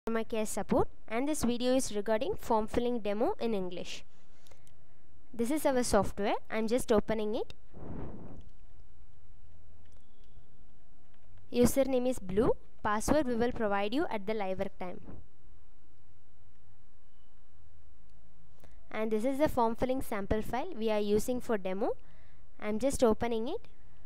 customer care support, and this video is regarding form filling demo in English. This is our software. I'm just opening it. Username is Blue. Password we will provide you at the live work time. And this is the form filling sample file we are using for demo. I'm just opening it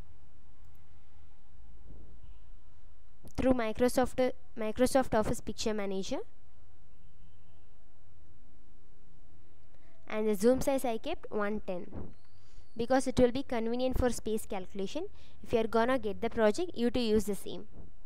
through Microsoft Office Picture Manager, and the zoom size I kept 110 because it will be convenient for space calculation. If you are gonna get the project, you to use the same.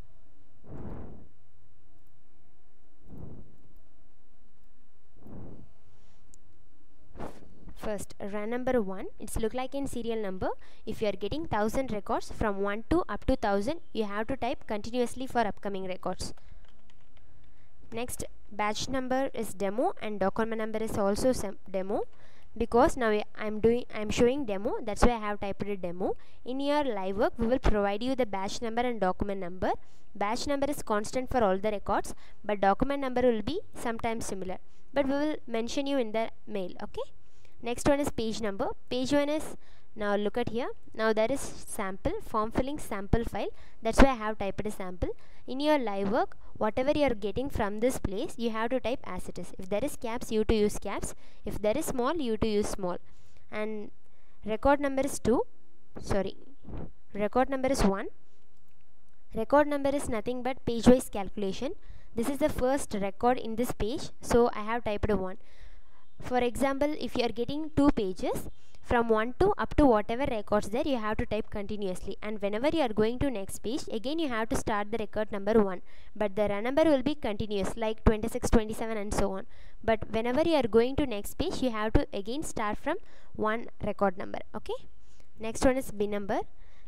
First, run number 1. It's look like in serial number. If you are getting 1000 records from 1 to up to 1000, you have to type continuously for upcoming records. Next, batch number is demo and document number is also demo, because now I'm showing demo, that's why I have typed a demo. In your live work, we will provide you the batch number and document number. Batch number is constant for all the records, but document number will be sometimes similar, but we will mention you in the mail. Okay. Next one is page number. Page 1 is, now look at here, now there is sample, form filling sample file, that's why I have typed a sample. In your live work, whatever you are getting from this place, you have to type as it is. If there is caps, you to use caps. If there is small, you to use small. And record number is 2, record number is 1. Record number is nothing but page wise calculation. This is the first record in this page, so I have typed a 1. For example, if you are getting 2 pages, from 1 to up to whatever records there, you have to type continuously, and whenever you are going to next page, again you have to start the record number 1, but the run number will be continuous like 26, 27 and so on. But whenever you are going to next page, you have to again start from 1 record number. Okay. Next one is bin number.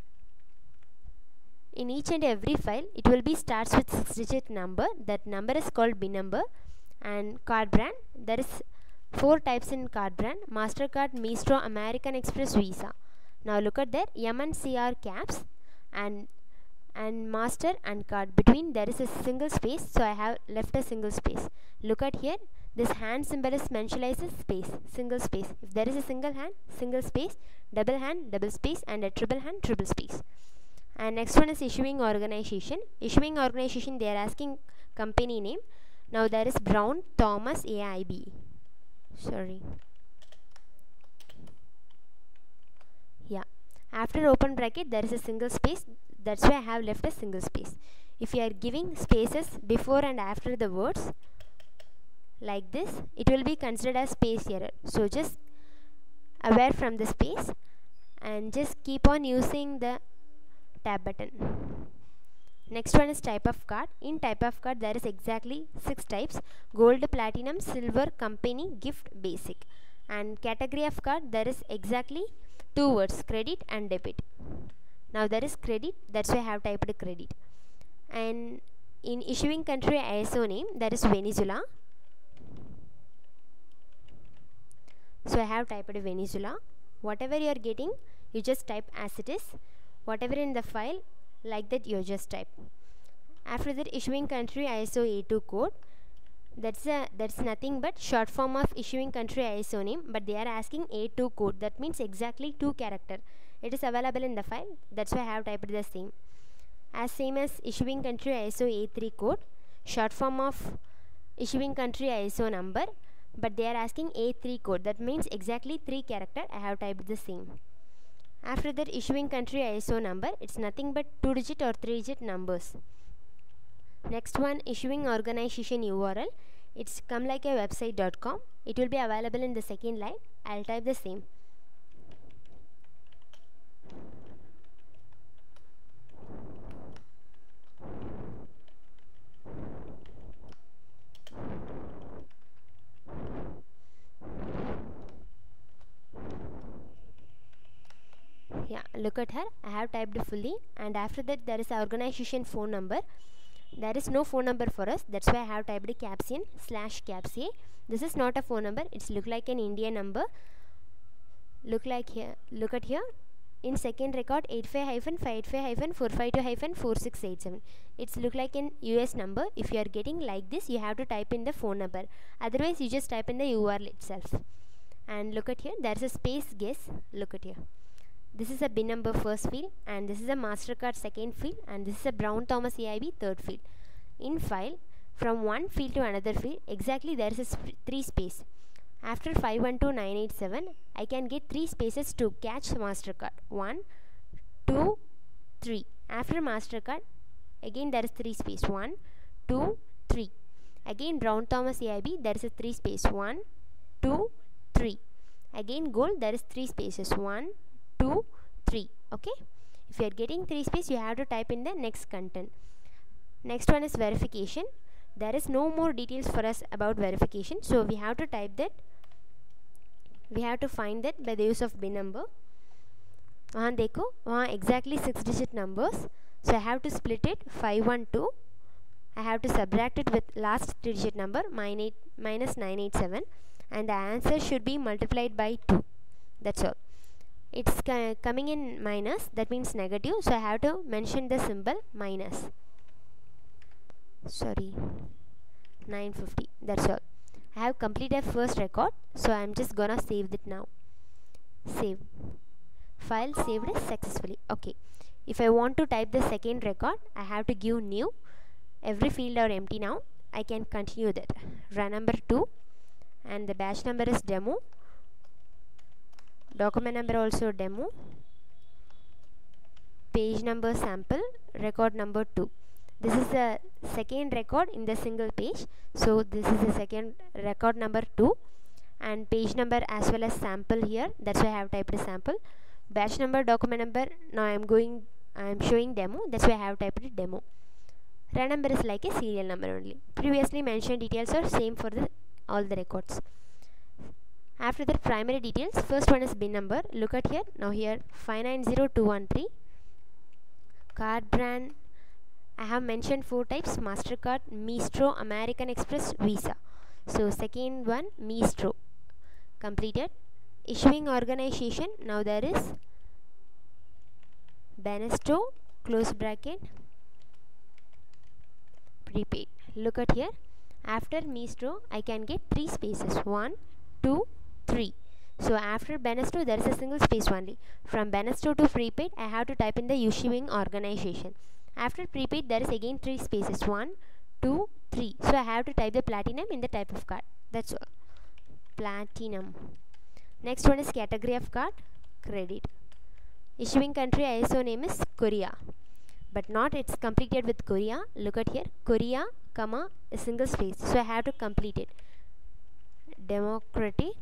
In each and every file, it will be starts with 6-digit number. That number is called bin number. And card brand, there is 4 types in card brand: MasterCard, Maestro, American Express, Visa. Now look at that, M and C are caps, and Master and card, between there is a single space, so I have left a single space. Look at here, this hand symbol is mentioned as a space, single space. If there is a single hand, single space, double hand, double space, and a triple hand, triple space. And next one is issuing organization. Issuing organization, they are asking company name. Now there is Brown Thomas AIB. After open bracket, there is a single space, that's why I have left a single space. If you are giving spaces before and after the words like this, it will be considered as space error, so just aware from the space and just keep on using the tab button. Next one is type of card. In type of card, there is exactly 6 types: gold, platinum, silver, company, gift, basic. And category of card, there is exactly 2 words: credit and debit. Now there is credit, that's why I have typed credit. And in issuing country ISO name, there is Venezuela, so I have typed Venezuela. Whatever you are getting, you just type as it is. Whatever in the file, like that, you just type. After that, issuing country ISO A2 code, that's nothing but short form of issuing country ISO name, but they are asking A2 code, that means exactly 2 character. It is available in the file, that's why I have typed the same. Same as issuing country ISO A3 code, short form of issuing country ISO number, but they are asking A3 code, that means exactly 3 character. I have typed the same. After that, issuing country ISO number, it's nothing but 2-digit or 3-digit numbers. Next one, issuing organization URL. It's come like a website.com. It will be available in the second line. I'll type the same. Look at her, I have typed fully. And after that, there is organization phone number. There is no phone number for us, that's why I have typed caption /capsa. This is not a phone number, it's look like an Indian number. Look at here, in second record 85-585-452-4687. It's look like an US number. If you are getting like this, you have to type in the phone number. Otherwise, you just type in the URL itself. And look at here, there's a space guess. Look at here. This is a bin number first field, and this is a MasterCard second field, and this is a Brown Thomas AIB third field. In file, from one field to another field, exactly there is a 3 space. After 512987, I can get 3 spaces to catch MasterCard. 1, 2, 3. After MasterCard, again there is 3 space. 1, 2, 3. Again Brown Thomas AIB, there is a 3 space. 1, 2, 3. Again gold, there is 3 spaces. 1, 2, 3. Okay. If you are getting 3 space, you have to type in the next content. Next one is verification. There is no more details for us about verification, so we have to type that. We have to find that by the use of bin number. वहाँ देखो, वहाँ exactly 6 digit numbers. So I have to split it 512. I have to subtract it with last 3 digit number minus 987, and the answer should be multiplied by 2. That's all. It's coming in minus, that means negative. So I have to mention the symbol minus. Sorry, 950. That's all. I have completed first record, so I'm just gonna save it now. Save. File saved successfully. Okay. If I want to type the second record, I have to give new. Every field are empty now. I can continue that. Run number 2, and the batch number is demo. Document number also demo. Page number sample. Record number 2. This is the second record in the single page. So this is the second record number 2, and page number as well as sample here. That's why I have typed a sample. Batch number, document number. Now I am showing demo. That's why I have typed it demo. Run number is like a serial number only. Previously mentioned details are same for all the records. After that, primary details. First one is bin number. Look at here. Now here 590213. Card brand. I have mentioned 4 types: MasterCard, Maestro, American Express, Visa. So second one, Maestro. Completed. Issuing organization. Now there is Banesto, close bracket, prepaid. Look at here. After Maestro, I can get 3 spaces. 1, 2, 3. So after Banesto, there is a single space only. From Banesto to prepaid, I have to type in the issuing organization. After prepaid, there is again 3 spaces. 1, 2, 3. So I have to type the platinum in the type of card. That's all. Platinum. Next one is category of card, credit. Issuing country ISO name is Korea, but not it's completed with Korea. Look at here, Korea, comma, a single space. So I have to complete it. Democratic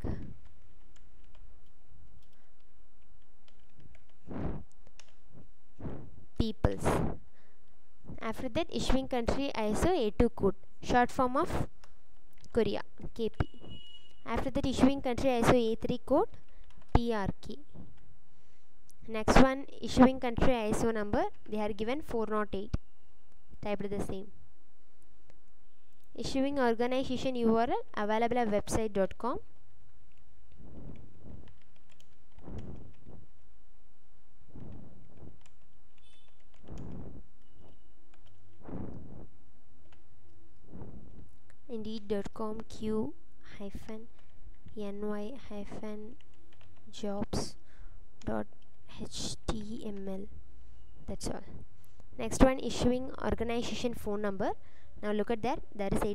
Peoples. After that, issuing country ISO A2 code, short form of Korea, KP. After that, issuing country ISO A3 code, TRK. Next one, issuing country ISO number, they are given 408. Typed the same. Issuing organization URL available at website.com. Indeed.com q-ny-jobs.html. That's all. Next one, issuing organization phone number. Now look at that. There is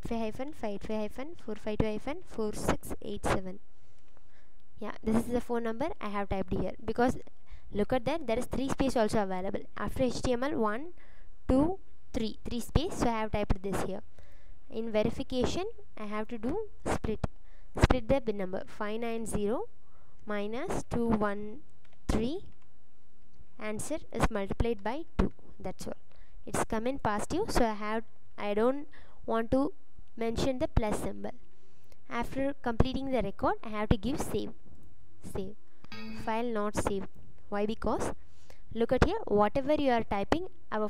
85-585-452-4687. Yeah, this is the phone number I have typed here, because look at that, there is 3 space also available. After HTML 1, 2, 3 space. So I have typed this here. In verification, I have to do split the bin number. 590 minus 213. Answer is multiplied by 2. That's all. It's come in positive, so I don't want to mention the plus symbol. After completing the record, I have to give save. File not saved. Why? Because look at here, whatever you are typing, our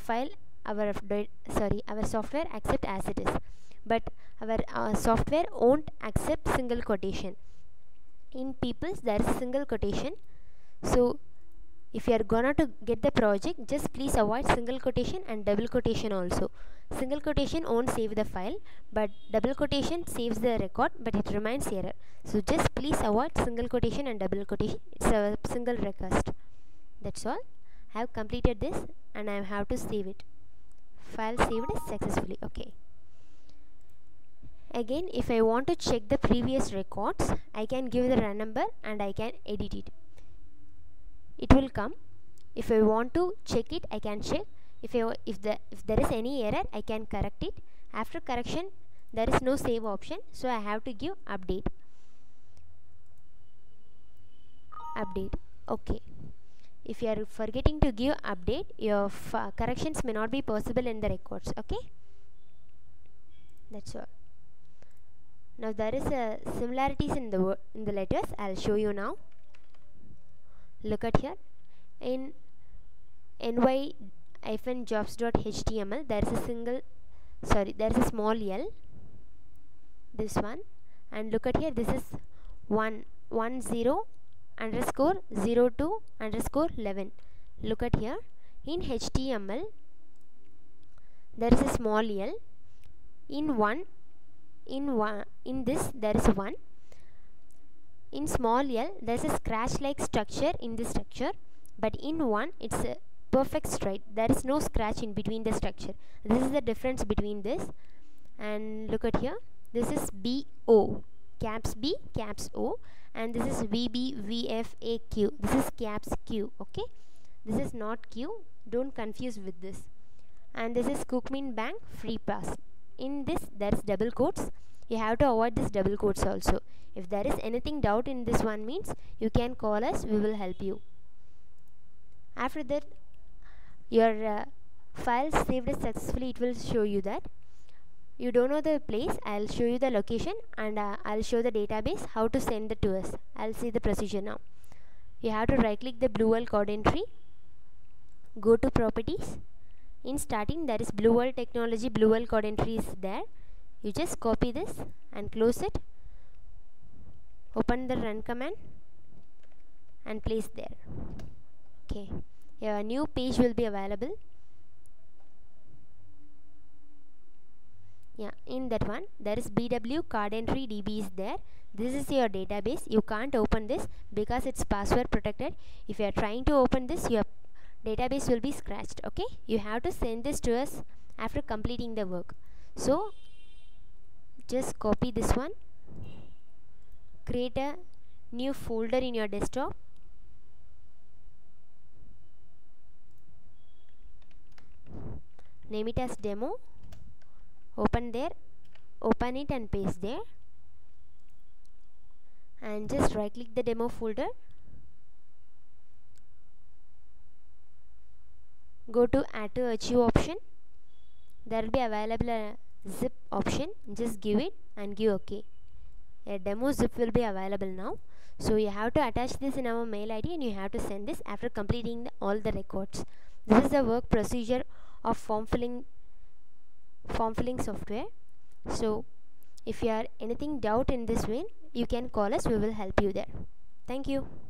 software accept as it is, but our software won't accept single quotation. In peoples, there is a single quotation, so if you are gonna to get the project, just please avoid single quotation and double quotation also. Single quotation won't save the file, but double quotation saves the record, but it remains error. So just please avoid single quotation and double quotation. It's a single request. That's all. I have completed this and I have to save it. File saved successfully. Okay. Again, if I want to check the previous records, I can give the run number and I can edit it. It will come. If I want to check it, I can check. If there is any error, I can correct it. After correction, there is no save option, so I have to give update. Update. Okay. If you are forgetting to give update, your corrections may not be possible in the records. Okay. That's all. Now there is a similarities in the letters. I'll show you now. Look at here. In ny-jobs.html, there is a small l. This one, and look at here. This is 110_02_11. Look at here. In HTML, there is a small l. In this there is 1. In small l, there is a scratch like structure in this structure, but in 1 it's a perfect straight. There is no scratch in between the structure. This is the difference between this. And look at here. This is BO, caps B, caps O, and this is VB, VFAQ. This is caps Q. Okay, this is not Q. Don't confuse with this. And this is Cookmin Bank free pass. In this there is double quotes. You have to avoid this double quotes also. If there is anything doubt in this one, means you can call us, we will help you. After that, your file saved successfully. It will show you that. You don't know the place, I'll show you the location, and I'll show the database how to send it to us. I'll see the procedure now. You have to right click the Blue World code entry, go to properties. In starting, there is Blue World Technology, Blue World code entry is there. You just copy this and close it. Open the run command and place there. Okay, your new page will be available. Yeah, in that one there is BW card entry DB is there. This is your database. You can't open this because it's password protected. If you are trying to open this, your database will be scratched. Okay, you have to send this to us after completing the work. So just copy this one, create a new folder in your desktop, name it as demo, open there, open it and paste there, and just right click the demo folder, go to add to archive option. There will be available a zip option. Just give it and give OK. A demo zip will be available now. So you have to attach this in our mail ID and you have to send this after completing all the records. This is the work procedure of form filling software. So if you are anything doubt in this way, you can call us, we will help you there. Thank you.